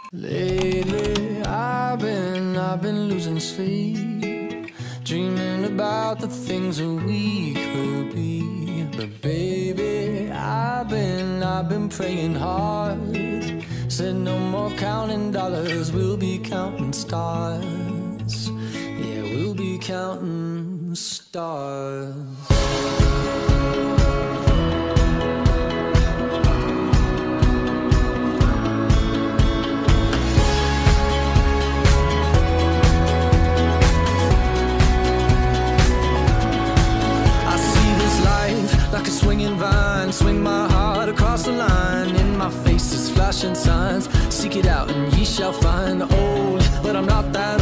Lately, I've been losing sleep, dreaming about the things that we could be. But baby, I've been praying hard. Said no more counting dollars, we'll be counting stars. Yeah, we'll be counting stars. Like a swinging vine, swing my heart across the line. In my face is flashing signs. Seek it out and ye shall find. Old, but I'm not that